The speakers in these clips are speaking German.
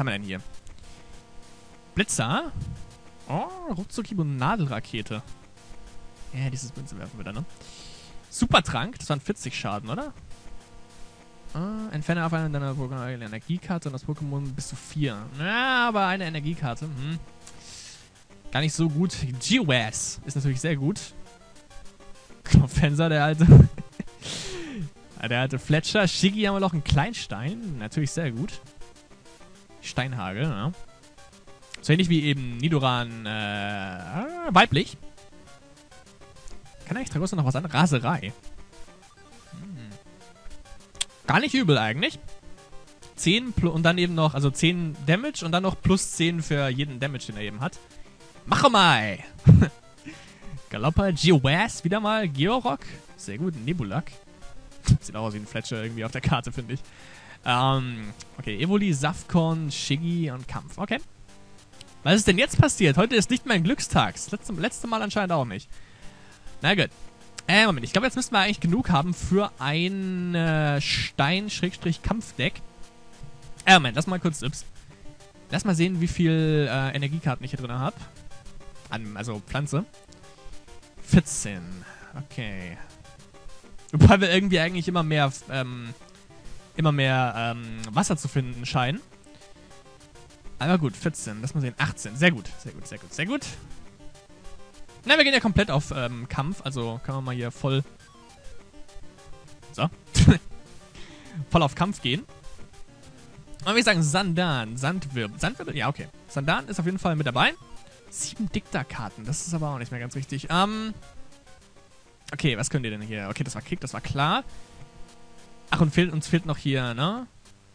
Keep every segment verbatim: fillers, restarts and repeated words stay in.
haben wir denn hier? Blitzer. Oh, Ruckzuckhieb und Nadelrakete. Ja, dieses Münze werfen wir dann, ne? Supertrank, das waren vierzig Schaden, oder? Uh, entferne auf eine deiner Pokémon eine Energiekarte und das Pokémon bis zu vier. Ja, aber eine Energiekarte. Hm. Gar nicht so gut. G-Wass ist natürlich sehr gut. Knopfenser, der alte. Der alte Fletcher. Shiggy haben wir noch einen Kleinstein. Natürlich sehr gut. Steinhagel, ja. So ähnlich wie eben Nidoran äh, weiblich. Kann eigentlich Tragosso noch was an? Raserei. Hm. Gar nicht übel eigentlich. zehn und dann eben noch, also zehn Damage und dann noch plus zehn für jeden Damage, den er eben hat. Mach mal! Galoppa, G-Wass, wieder mal. Georock. Sehr gut. Nebulak. Sieht auch aus wie ein Fletcher irgendwie auf der Karte, finde ich. Ähm, okay, Evoli, Safcon, Shiggy und Kampf. Okay. Was ist denn jetzt passiert? Heute ist nicht mein Glückstag. Das letzte, letzte Mal anscheinend auch nicht. Na gut. Äh, Moment. Ich glaube, jetzt müssten wir eigentlich genug haben für ein äh, Stein-Kampfdeck. Äh, Moment. Lass mal kurz Yps. Lass mal sehen, wie viel äh, Energiekarten ich hier drin habe. Also Pflanze. vierzehn. Okay. Wobei wir irgendwie eigentlich immer mehr, ähm, immer mehr ähm, Wasser zu finden scheinen. Aber gut, vierzehn. Lass mal sehen. achtzehn. Sehr gut. Sehr gut, sehr gut, sehr gut. Na, wir gehen ja komplett auf ähm, Kampf. Also können wir mal hier voll... So. voll auf Kampf gehen. Und wir sagen Sandan. Sandwirbel. Sandwirbel? Ja, okay. Sandan ist auf jeden Fall mit dabei. Sieben Dikta-Karten. Das ist aber auch nicht mehr ganz richtig. Ähm... Okay, was könnt ihr denn hier? Okay, das war Kick, das war klar. Ach, und fehlt, uns fehlt noch hier, ne?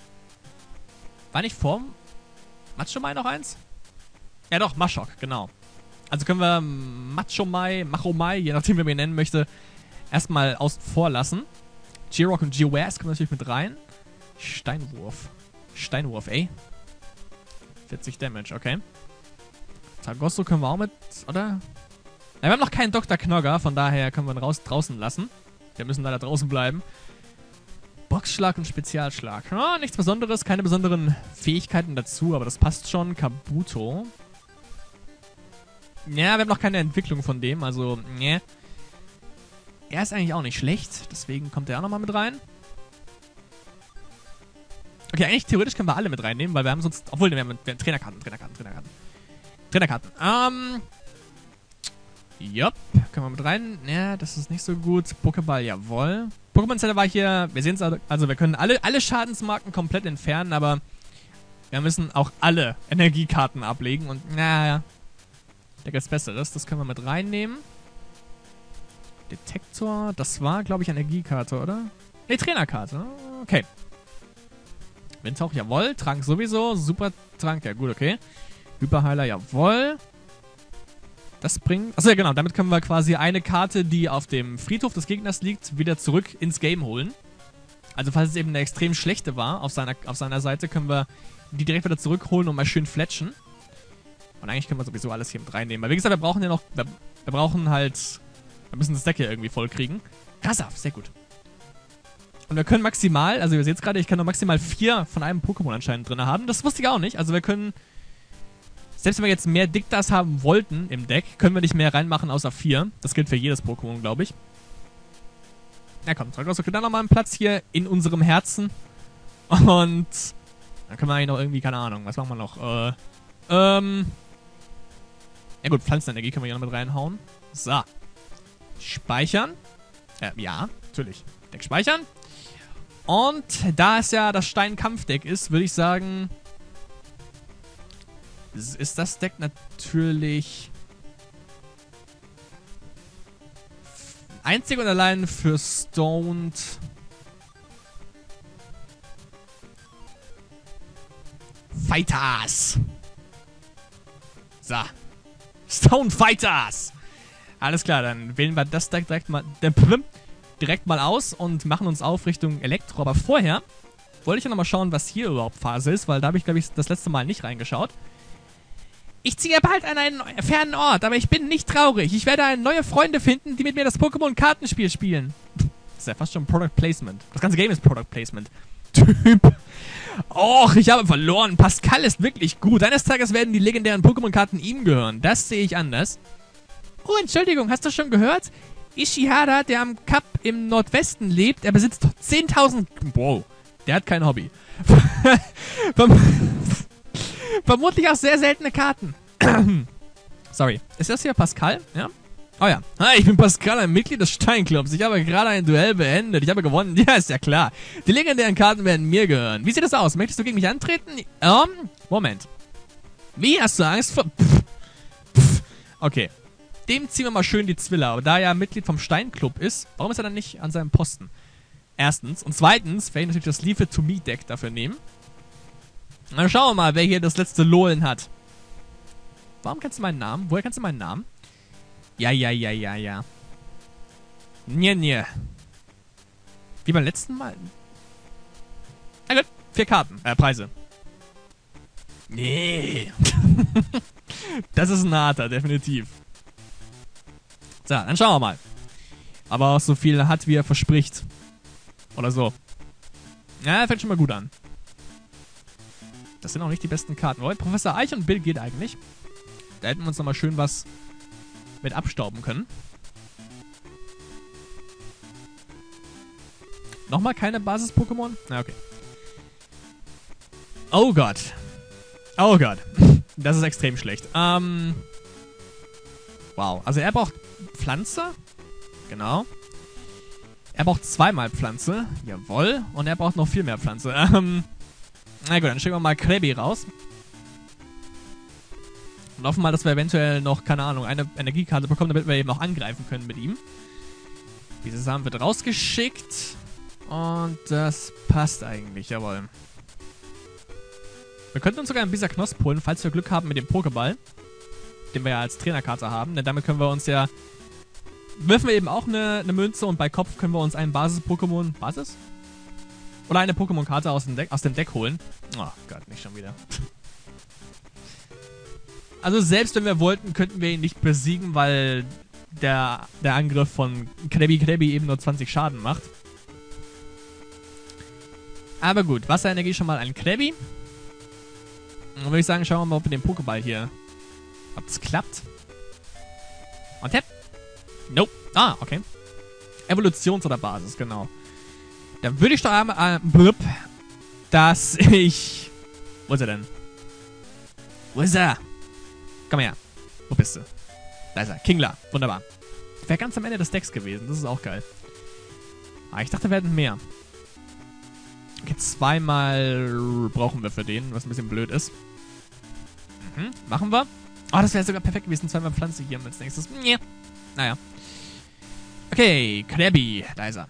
War nicht vorm Machomai noch eins? Ja doch, Mashok, genau. Also können wir Machomai, Machomai, je nachdem, wie man ihn nennen möchte, erstmal außen vor lassen. G-Rock und G-Wass kommen natürlich mit rein. Steinwurf. Steinwurf, ey. vierzig Damage, okay. Tragosso können wir auch mit, oder? Ja, wir haben noch keinen Doktor Knogger, von daher können wir ihn raus, draußen lassen. Wir müssen leider draußen bleiben. Boxschlag und Spezialschlag. Oh, nichts Besonderes, keine besonderen Fähigkeiten dazu, aber das passt schon. Kabuto. Ja, wir haben noch keine Entwicklung von dem, also, ne. Er ist eigentlich auch nicht schlecht, deswegen kommt er auch nochmal mit rein. Okay, eigentlich theoretisch können wir alle mit reinnehmen, weil wir haben sonst, obwohl, wir haben, wir haben Trainerkarten, Trainerkarten, Trainerkarten. Trainerkarten. Ähm... Jupp, können wir mit rein. Ja, das ist nicht so gut. Pokéball, jawohl. Pokémon Center war hier, wir sehen es, also wir können alle, alle Schadensmarken komplett entfernen, aber wir müssen auch alle Energiekarten ablegen und naja, da gibt's Besseres. Das können wir mit reinnehmen. Detektor, das war, glaube ich, Energiekarte, oder? Ne, Trainerkarte. Okay. Windhauch, jawohl. Trank sowieso. Supertrank, ja gut, okay. Hyperheiler, jawohl. Das bringt... Achso, ja genau. Damit können wir quasi eine Karte, die auf dem Friedhof des Gegners liegt, wieder zurück ins Game holen. Also falls es eben eine extrem schlechte war auf seiner, auf seiner Seite, können wir die direkt wieder zurückholen und mal schön fletschen. Und eigentlich können wir sowieso alles hier mit reinnehmen. Weil wie gesagt, wir brauchen ja noch... Wir, wir brauchen halt... Wir müssen das Deck hier irgendwie voll kriegen. Kasaf, sehr gut. Und wir können maximal... Also ihr seht es gerade, ich kann nur maximal vier von einem Pokémon anscheinend drin haben. Das wusste ich auch nicht. Also wir können... Selbst wenn wir jetzt mehr Diktas haben wollten im Deck, können wir nicht mehr reinmachen außer vier. Das gilt für jedes Pokémon, glaube ich. Na komm, Tragosso kriegt dann nochmal einen Platz hier in unserem Herzen. Und dann können wir eigentlich noch irgendwie, keine Ahnung, was machen wir noch? Äh, ähm... Ja gut, Pflanzenenergie können wir hier noch mit reinhauen. So. Speichern. Äh, ja, natürlich. Deck speichern. Und da es ja das Steinkampfdeck ist, würde ich sagen... Ist das Deck natürlich einzig und allein für Stoned Fighters. So. Stone Fighters. Alles klar, dann wählen wir das Deck direkt mal, direkt mal aus und machen uns auf Richtung Elektro. Aber vorher wollte ich ja nochmal schauen, was hier überhaupt Phase ist, weil da habe ich, glaube ich, das letzte Mal nicht reingeschaut. Ich ziehe bald an einen fernen Ort, aber ich bin nicht traurig. Ich werde neue Freunde finden, die mit mir das Pokémon-Kartenspiel spielen. Das ist ja fast schon Product Placement. Das ganze Game ist Product Placement. Typ. Och, ich habe verloren. Pascal ist wirklich gut. Eines Tages werden die legendären Pokémon-Karten ihm gehören. Das sehe ich anders. Oh, Entschuldigung, hast du schon gehört? Ishihara, der am Kap im Nordwesten lebt, er besitzt zehntausend... Wow, der hat kein Hobby. Verm Vermutlich auch sehr seltene Karten. Sorry. Ist das hier Pascal? Ja? Oh ja. Hi, ich bin Pascal, ein Mitglied des Steinclubs. Ich habe gerade ein Duell beendet. Ich habe gewonnen. Ja, ist ja klar. Die legendären Karten werden mir gehören. Wie sieht das aus? Möchtest du gegen mich antreten? Ähm, Moment. Wie, hast du Angst vor... Pff. Pff. Okay. Dem ziehen wir mal schön die Zwille. Aber da er Mitglied vom Steinclub ist, warum ist er dann nicht an seinem Posten? Erstens. Und zweitens, werde ich natürlich das Leave It To Me Deck dafür nehmen. Dann schauen wir mal, wer hier das letzte Lohlen hat. Warum kennst du meinen Namen? Woher kennst du meinen Namen? Ja, ja, ja, ja, ja. Nje, nje. Wie beim letzten Mal. Na gut, vier Karten. Äh, Preise. Nee. Das ist ein harter, definitiv. So, dann schauen wir mal. Aber auch so viel hat, wie er verspricht. Oder so. Ja, fängt schon mal gut an. Das sind auch nicht die besten Karten. Oh, Professor Eich und Bill geht eigentlich. Da hätten wir uns nochmal schön was mit abstauben können. Nochmal keine Basis-Pokémon? Na, okay. Oh Gott. Oh Gott. Das ist extrem schlecht. Ähm. Wow. Also er braucht Pflanze. Genau. Er braucht zweimal Pflanze. Jawohl. Und er braucht noch viel mehr Pflanze. Ähm. Na gut, dann schicken wir mal Krabby raus. Und hoffen mal, dass wir eventuell noch, keine Ahnung, eine Energiekarte bekommen, damit wir eben auch angreifen können mit ihm. Dieses Samen wird rausgeschickt. Und das passt eigentlich, jawohl. Wir könnten uns sogar einen Bisa Knosp holen, falls wir Glück haben mit dem Pokéball. Den wir ja als Trainerkarte haben. Denn damit können wir uns ja... Wirfen wir eben auch eine, eine Münze und bei Kopf können wir uns einen Basis-Pokémon... Basis? Oder eine Pokémon-Karte aus, dem Deck, aus dem Deck holen. Oh Gott, nicht schon wieder. Also selbst wenn wir wollten, könnten wir ihn nicht besiegen, weil der, der Angriff von Krabby Krabby eben nur zwanzig Schaden macht. Aber gut, Wasserenergie schon mal an Krabby. Dann würde ich sagen, schauen wir mal, ob wir den Pokéball hier... Ob das klappt. Und tap. Nope. Ah, okay. Evolutions- oder Basis, genau. Dann würde ich doch einmal... Äh, blub, dass ich... Wo ist er denn? Wo ist er? Komm her. Wo bist du? Da ist er. Kingler. Wunderbar. Wäre ganz am Ende des Decks gewesen. Das ist auch geil. Ah, ich dachte, wir hätten mehr. Okay, zweimal brauchen wir für den, was ein bisschen blöd ist. Mhm, machen wir. Oh, das wäre sogar perfekt gewesen. Zweimal Pflanze hier als nächstes. Ja. Naja. Okay, Krabby. Da ist er.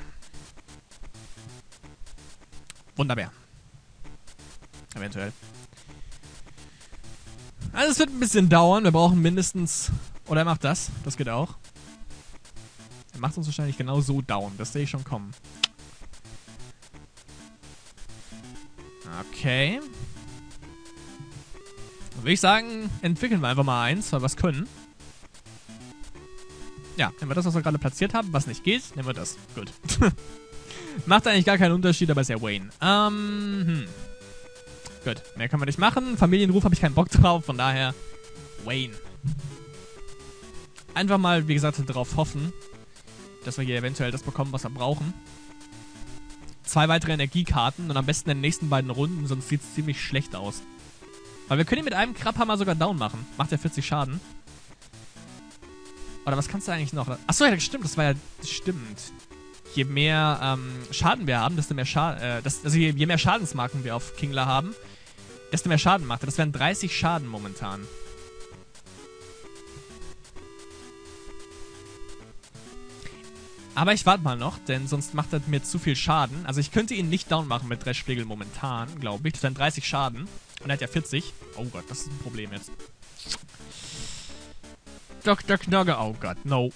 Wunderbar. Eventuell. Also es wird ein bisschen dauern. Wir brauchen mindestens... Oder er macht das. Das geht auch. Er macht uns wahrscheinlich genau so down. Das sehe ich schon kommen. Okay. Dann würde ich sagen, entwickeln wir einfach mal eins, weil wir es können. Ja, nehmen wir das, was wir gerade platziert haben. Was nicht geht, nehmen wir das. Gut. Macht eigentlich gar keinen Unterschied, aber ist ja Wayne. Ähm, hm. Gut, mehr können wir nicht machen. Familienruf habe ich keinen Bock drauf, von daher Wayne. Einfach mal, wie gesagt, darauf hoffen, dass wir hier eventuell das bekommen, was wir brauchen. Zwei weitere Energiekarten und am besten in den nächsten beiden Runden, sonst sieht es ziemlich schlecht aus. Weil wir können ihn mit einem Krabhammer sogar down machen. Macht er vierzig Schaden. Oder was kannst du eigentlich noch? Achso, ja, stimmt, das war ja... Das stimmt. Je mehr ähm, Schaden wir haben, desto mehr Schaden... Äh, das, also je, je mehr Schadensmarken wir auf Kingler haben, desto mehr Schaden macht er. Das wären dreißig Schaden momentan. Aber ich warte mal noch, denn sonst macht er mir zu viel Schaden. Also ich könnte ihn nicht down machen mit Dreschflegel momentan, glaube ich. Das wären dreißig Schaden. Und er hat ja vierzig. Oh Gott, das ist ein Problem jetzt. Doktor Knogge. Oh Gott, no.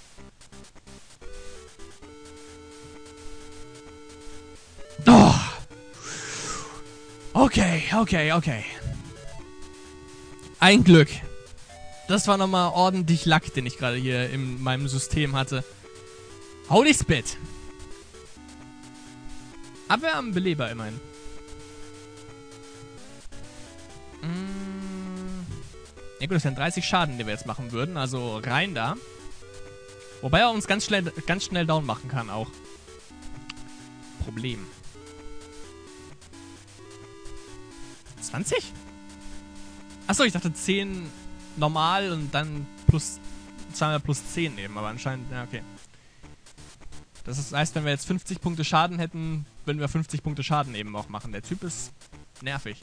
Oh. Okay, okay, okay. Ein Glück. Das war nochmal ordentlich Lack, den ich gerade hier in meinem System hatte. Holy Spit. Abwehr am Beleber immerhin. Ja gut, das wären dreißig Schaden, die wir jetzt machen würden. Also rein da. Wobei er uns ganz schnell, ganz schnell down machen kann auch. Problem. zwanzig? Achso, ich dachte zehn normal und dann plus zweimal plus zehn nehmen, aber anscheinend, ja, okay. Das heißt, wenn wir jetzt fünfzig Punkte Schaden hätten, würden wir fünfzig Punkte Schaden eben auch machen. Der Typ ist nervig.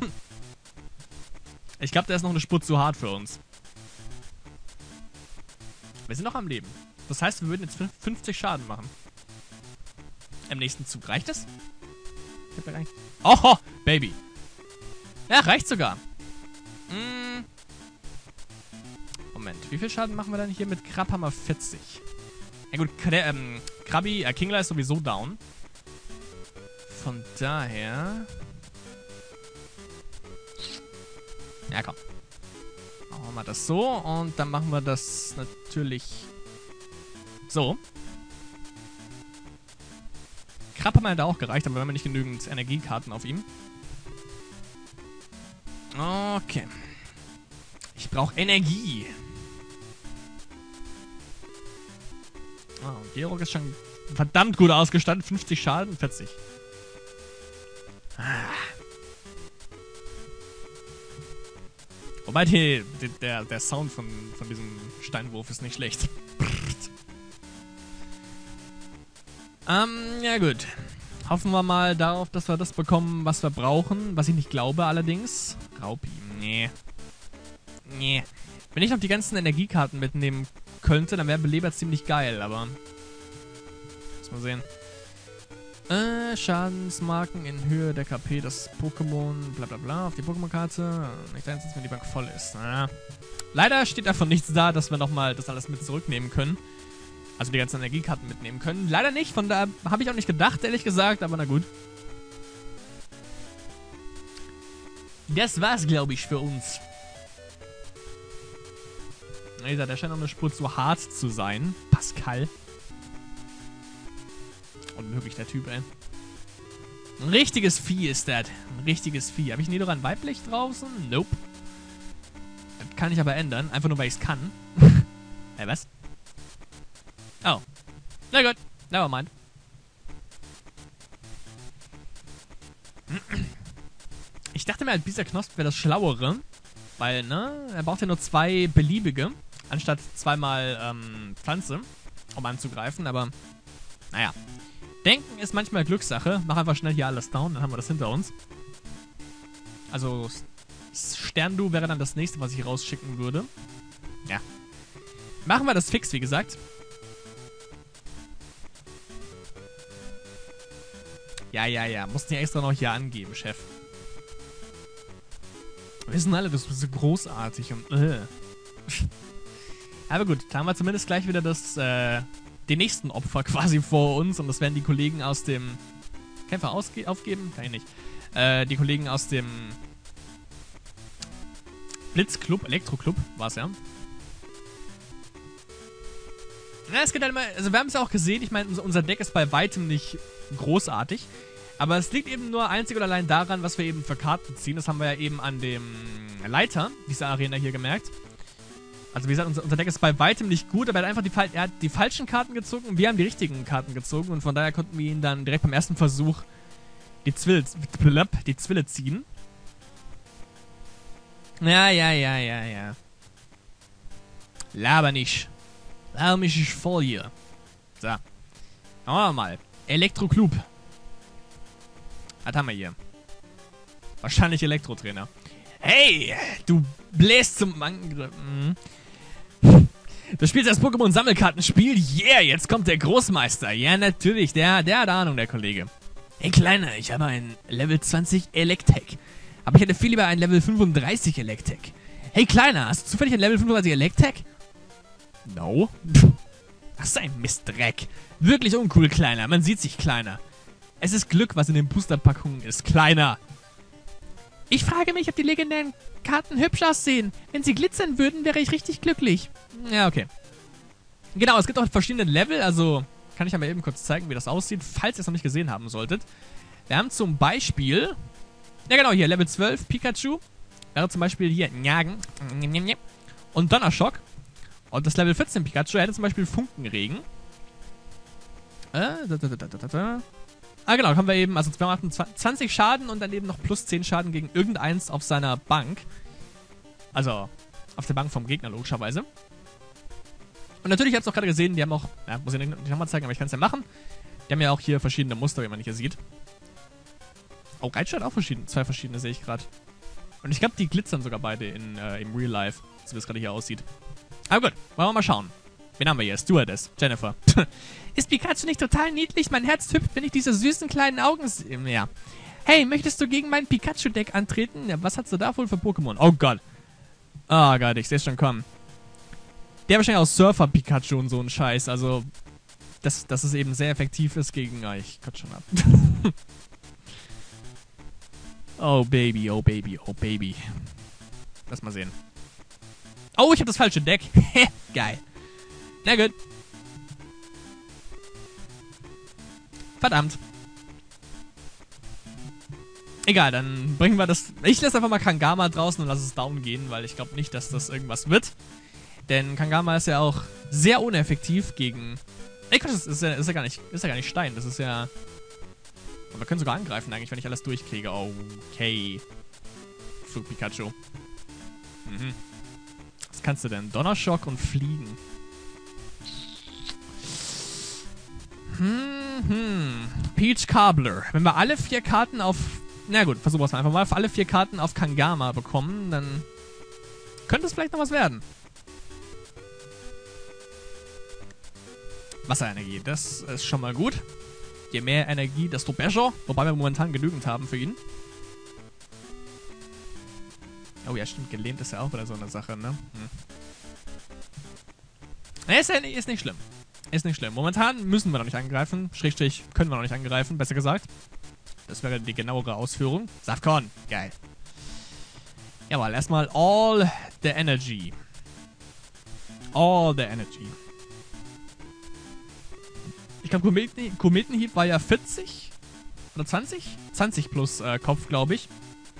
Ich glaube, der ist noch eine Spur zu hart für uns. Wir sind noch am Leben. Das heißt, wir würden jetzt fünfzig Schaden machen. Im nächsten Zug. Reicht das? Ich hab ja gar nicht... Oh, Baby. Ja, reicht sogar. Mm. Moment, wie viel Schaden machen wir dann hier mit Krabhammer? vierzig. Ja gut, K ähm, Krabi, äh, Kingler ist sowieso down. Von daher... Ja, komm. Machen wir mal das so und dann machen wir das natürlich so. Krabhammer hätte auch gereicht, aber wir haben nicht genügend Energiekarten auf ihm. Okay. Ich brauche Energie. Ah, und Georg ist schon verdammt gut ausgestattet. fünfzig Schaden, vierzig. Ah. Wobei die, die, der, der Sound von, von diesem Steinwurf ist nicht schlecht. ähm, ja gut. Hoffen wir mal darauf, dass wir das bekommen, was wir brauchen. Was ich nicht glaube allerdings. Raupi, nee. Nee. Wenn ich noch die ganzen Energiekarten mitnehmen könnte, dann wäre Beleber ziemlich geil, aber... Muss mal sehen. Äh, Schadensmarken in Höhe der K P des Pokémon, bla bla bla, auf die Pokémon-Karte. Nicht einstens, wenn die Bank voll ist. Na. Leider steht davon nichts da, dass wir nochmal das alles mit zurücknehmen können. Also die ganzen Energiekarten mitnehmen können. Leider nicht, von da habe ich auch nicht gedacht, ehrlich gesagt, aber na gut. Das war's, glaube ich, für uns. Wie gesagt, der scheint noch eine Spur zu hart zu sein. Pascal. Unmöglich, der Typ, ey. Ein richtiges Vieh ist das. Ein richtiges Vieh. Habe ich Nidoran weiblich draußen? Nope. Das kann ich aber ändern. Einfach nur, weil ich es kann. Hä, was? Oh. Na gut. Nevermind. Ich dachte mir halt, dieser Knosp wäre das Schlauere. Weil, ne? Er braucht ja nur zwei beliebige. Anstatt zweimal ähm, Pflanze. Um anzugreifen, aber... Naja. Denken ist manchmal Glückssache. Mach einfach schnell hier alles down, dann haben wir das hinter uns. Also, Sterndu wäre dann das nächste, was ich rausschicken würde. Ja. Machen wir das fix, wie gesagt. Ja, ja, ja. Mussten ja extra noch hier angeben, Chef. Wir wissen alle, das ist so großartig und äh. Aber gut, da haben wir zumindest gleich wieder das, äh, den nächsten Opfer quasi vor uns und das werden die Kollegen aus dem Kämpfer aufgeben? Kann ich nicht. Äh, die Kollegen aus dem Blitzclub, Elektroclub war es ja. Ja, es geht halt immer, also wir haben es ja auch gesehen, ich meine, unser Deck ist bei weitem nicht großartig, aber es liegt eben nur einzig und allein daran, was wir eben für Karten ziehen. Das haben wir ja eben an dem Leiter dieser Arena hier gemerkt. Also wie gesagt, unser, unser Deck ist bei weitem nicht gut, aber er hat einfach die, er hat die falschen Karten gezogen und wir haben die richtigen Karten gezogen und von daher konnten wir ihn dann direkt beim ersten Versuch die Zwille, die Zwille ziehen. Ja, ja, ja, ja, ja. Laber nicht. Laber mich nicht voll hier. So. Schauen wir mal. Elektroclub. Was haben wir hier? Wahrscheinlich Elektrotrainer. Hey, du bläst zum Angriff. Mhm. Du spielst das Pokémon-Sammelkartenspiel? Yeah, jetzt kommt der Großmeister. Ja, natürlich, der, der hat Ahnung, der Kollege. Hey, Kleiner, ich habe ein Level zwanzig Electek. Aber ich hätte viel lieber ein Level fünfunddreißig Electek. Hey, Kleiner, hast du zufällig ein Level fünfunddreißig Electek? No. Das ist ein Mistdreck. Wirklich uncool, Kleiner. Man sieht sich, Kleiner. Es ist Glück, was in den Boosterpackungen ist, Kleiner. Ich frage mich, ob die legendären Karten hübsch aussehen. Wenn sie glitzern würden, wäre ich richtig glücklich. Ja, okay. Genau, es gibt auch verschiedene Level, also kann ich ja mal eben kurz zeigen, wie das aussieht, falls ihr es noch nicht gesehen haben solltet. Wir haben zum Beispiel, ja genau, hier, Level zwölf Pikachu. wäre zum Beispiel hier Nyagen und Donnerschock. Und das Level vierzehn Pikachu hätte zum Beispiel Funkenregen. Äh, da, da, da, da, da, da. Ah, genau, haben wir eben, also zwanzig Schaden und dann eben noch plus zehn Schaden gegen irgendeins auf seiner Bank. Also, auf der Bank vom Gegner, logischerweise. Und natürlich, ihr habt es auch gerade gesehen, die haben auch, ja, muss ich nicht nochmal zeigen, aber ich kann es ja machen. Die haben ja auch hier verschiedene Muster, wie man hier sieht. Oh, Raichu hat auch verschiedene, zwei verschiedene, sehe ich gerade. Und ich glaube, die glitzern sogar beide in, äh, im Real Life, so wie es gerade hier aussieht. Aber gut, wollen wir mal schauen. Wen haben wir hier? Stewardess, Jennifer. Ist Pikachu nicht total niedlich? Mein Herz hüpft, wenn ich diese süßen kleinen Augen sehe. Ja. Hey, möchtest du gegen mein Pikachu-Deck antreten? Ja, was hast du da wohl für Pokémon? Oh Gott. Oh Gott, ich sehe es schon kommen. Der wahrscheinlich auch Surfer-Pikachu und so ein Scheiß. Also, dass, dass es eben sehr effektiv ist gegen... Oh, ich kotze schon ab. Oh Baby, oh Baby, oh Baby. Lass mal sehen. Oh, ich habe das falsche Deck. Geil. Na gut. Verdammt. Egal, dann bringen wir das... Ich lasse einfach mal Kangama draußen und lasse es down gehen, weil ich glaube nicht, dass das irgendwas wird. Denn Kangama ist ja auch sehr uneffektiv gegen... Ey, Quatsch, das ist ja, ist ja gar nicht, ist ja gar nicht Stein. Das ist ja... Und wir können sogar angreifen eigentlich, wenn ich alles durchkriege. Okay. Flug Pikachu. Mhm. Was kannst du denn? Donnerschock und Fliegen. Hm, hm. Peach Cobbler. Wenn wir alle vier Karten auf... Na gut, versuchen wir es einfach mal. Für alle vier Karten auf Kangama bekommen, dann könnte es vielleicht noch was werden. Wasserenergie, das ist schon mal gut. Je mehr Energie, desto besser. Wobei wir momentan genügend haben für ihn. Oh ja, stimmt. Gelähmt ist ja auch wieder so eine Sache, ne? Hm. Ist, ja, ist nicht schlimm. Ist nicht schlimm. Momentan müssen wir noch nicht angreifen. Schrägstrich können wir noch nicht angreifen, besser gesagt. Das wäre die genauere Ausführung. Safcon. Geil. Jawohl, erstmal all the energy. All the energy. Ich glaube, Kometen, Kometenhieb war ja vierzig oder zwanzig? zwanzig plus äh, Kopf, glaube ich.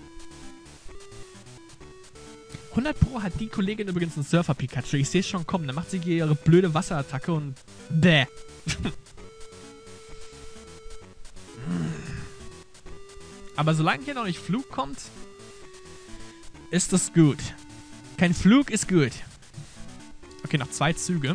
hundert Pro hat die Kollegin übrigens einen Surfer-Pikachu. Ich sehe es schon kommen. Dann macht sie hier ihre blöde Wasserattacke und... Bäh. Aber solange hier noch nicht Flug kommt, ist das gut. Kein Flug ist gut. Okay, noch zwei Züge.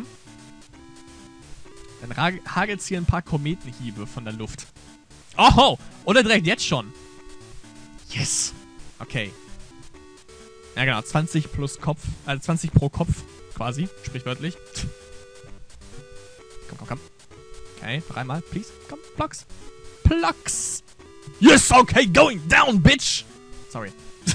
Dann hagelt es hier ein paar Kometenhiebe von der Luft. Oh, oder direkt jetzt schon. Yes. Okay. Ja genau, zwanzig plus Kopf, also zwanzig pro Kopf quasi, sprichwörtlich. Komm, komm, komm. Okay, noch einmal, please. Komm, Blocks. Blocks. Yes, okay, going down, bitch. Sorry.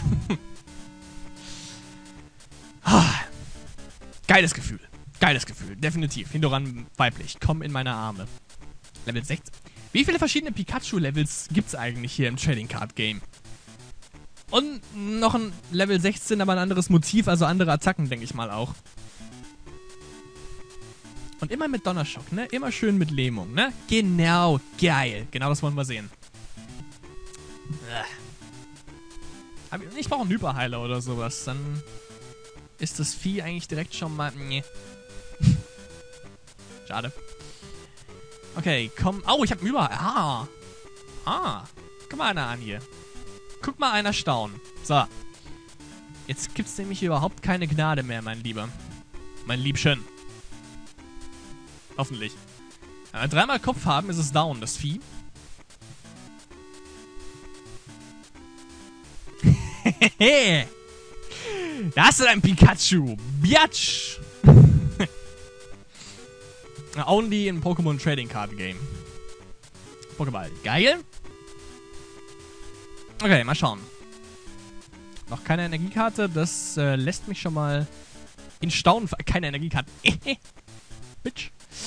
Geiles Gefühl. Geiles Gefühl, definitiv. Hindoran weiblich. Komm in meine Arme. Level sechzehn. Wie viele verschiedene Pikachu-Levels gibt es eigentlich hier im Trading Card Game? Und noch ein Level sechzehn, aber ein anderes Motiv, also andere Attacken, denke ich mal auch. Und immer mit Donnerschock, ne? Immer schön mit Lähmung, ne? Genau, geil. Genau das wollen wir sehen. Ich brauche einen Hyperheiler oder sowas. Dann ist das Vieh eigentlich direkt schon mal... Nee. Schade. Okay, komm. Oh, ich hab einen Überheiler. Ah. Ah. Guck mal einer an hier. Guck mal einer staunen. So. Jetzt gibt's nämlich überhaupt keine Gnade mehr, mein Lieber. Mein Liebchen. Hoffentlich. Wenn wir dreimal Kopf haben, ist es down, das Vieh. Hehehe. Da hast du dein Pikachu. Biatsch. Only in Pokémon Trading Card Game. Pokéball. Geil. Okay, mal schauen. Noch keine Energiekarte. Das äh, lässt mich schon mal in Staunen. Keine Energiekarte. Bitch.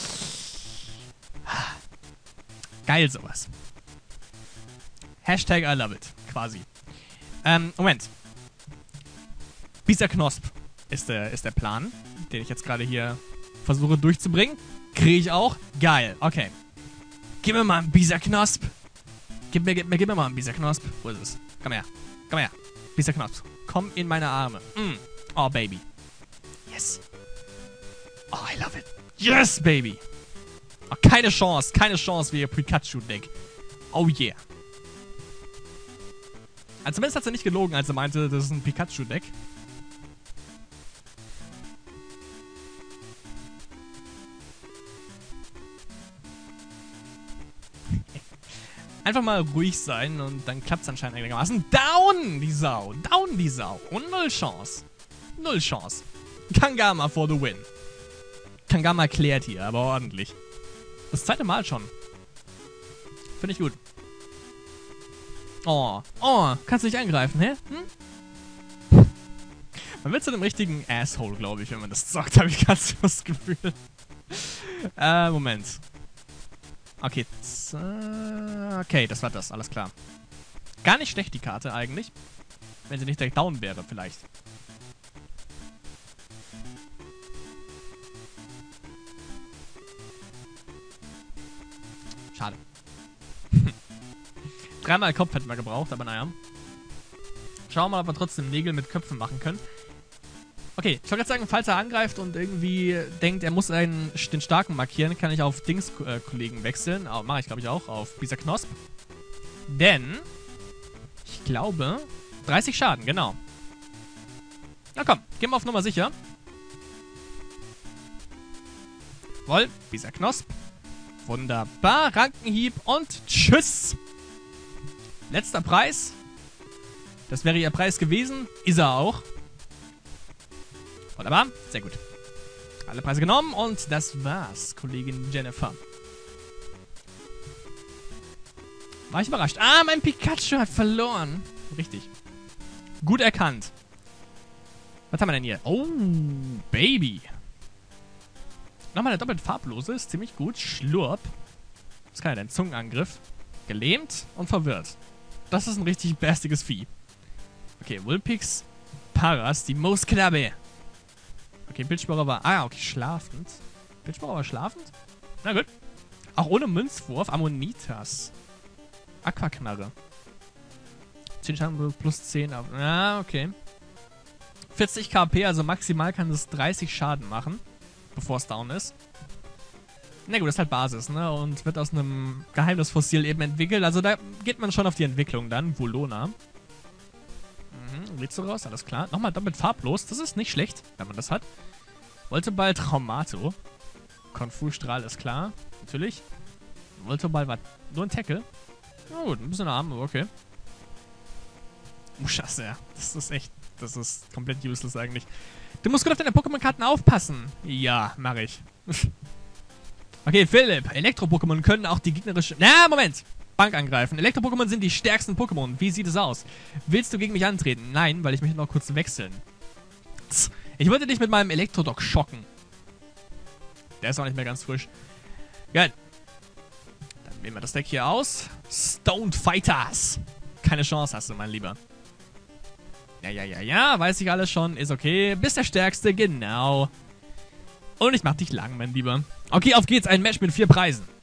Geil sowas. Hashtag I love it. Quasi. Ähm, Moment. Bisa Knosp ist der, ist der Plan, den ich jetzt gerade hier versuche durchzubringen. Kriege ich auch. Geil. Okay. Gib mir mal einen Bisa Knosp. Gib mir, gib mir, gib mir mal einen Bisa Knosp. Wo ist es? Komm her. Komm her. Bisa Knosp. Komm in meine Arme. Mm. Oh, Baby. Yes. Oh, I love it. Yes, Baby. Oh, keine Chance. Keine Chance wie ihr Pikachu-Deck. Oh, yeah. Also zumindest hat sie nicht gelogen, als sie meinte, das ist ein Pikachu-Deck. Einfach mal ruhig sein und dann klappt es anscheinend einigermaßen. Down, die Sau. Down, die Sau. Und null Chance. Null Chance. Kangama for the win. Kangama klärt hier, aber ordentlich. Das zweite Mal schon. Finde ich gut. Oh, oh, kannst du nicht angreifen, hä? Hm? Man wird zu einem richtigen Asshole, glaube ich, wenn man das zockt, habe ich ganz das Gefühl. äh, Moment. Okay, okay, das war das, alles klar. Gar nicht schlecht, die Karte eigentlich. Wenn sie nicht direkt down wäre, vielleicht. Schade. Dreimal Kopf hätten wir gebraucht, aber naja. Schauen wir mal, ob wir trotzdem Nägel mit Köpfen machen können. Okay, ich wollte gerade sagen, falls er angreift und irgendwie denkt, er muss einen, den Starken markieren, kann ich auf Dings-Kollegen äh, wechseln. Oh, mache ich, glaube ich, auch. Auf Bisa Knosp. Denn, ich glaube, dreißig Schaden, genau. Na komm, gehen wir auf Nummer sicher. Woll, Bisa Knosp. Wunderbar, Rankenhieb und tschüss. Letzter Preis. Das wäre ihr Preis gewesen. Ist er auch. Wunderbar, sehr gut. Alle Preise genommen und das war's, Kollegin Jennifer. War ich überrascht. Ah, mein Pikachu hat verloren. Richtig. Gut erkannt. Was haben wir denn hier? Oh, Baby. Nochmal eine doppelt farblose, ist ziemlich gut. Schlurp. Was kann er denn? Zungenangriff. Gelähmt und verwirrt. Das ist ein richtig berstiges Vieh. Okay, Vulpix, Paras, die Mooskrabbe. Okay, Bildsporer war... Ah, okay, schlafend. Bildsporer war schlafend? Na gut. Auch ohne Münzwurf. Ammonitas. Aquaknarre. zehn Schaden plus zehn. Ah, okay. vierzig KP, also maximal kann es dreißig Schaden machen, bevor es down ist. Na gut, das ist halt Basis, ne? Und wird aus einem Geheimnisfossil eben entwickelt. Also da geht man schon auf die Entwicklung dann. Volona. Mhm, lädst du raus, alles klar. Nochmal doppelt farblos. Das ist nicht schlecht, wenn man das hat. Voltoball Traumato. Konfu-Strahl ist klar. Natürlich. Voltoball war nur ein Tackle. Na gut, ein bisschen arm, aber okay. Muschas, ja. Das ist echt... Das ist komplett useless eigentlich. Du musst gut auf deine Pokémon-Karten aufpassen. Ja, mach ich. Okay, Philipp. Elektro-Pokémon können auch die gegnerische... Na, Moment. Bank angreifen. Elektro-Pokémon sind die stärksten Pokémon. Wie sieht es aus? Willst du gegen mich antreten? Nein, weil ich möchte noch kurz wechseln. Ich wollte dich mit meinem Elektrodog schocken. Der ist auch nicht mehr ganz frisch. Geil. Dann wählen wir das Deck hier aus. Stoned Fighters. Keine Chance hast du, mein Lieber. Ja, ja, ja, ja. Weiß ich alles schon. Ist okay. Bist der Stärkste. Genau. Und ich mach dich lang, mein Lieber. Okay, auf geht's. Ein Match mit vier Preisen.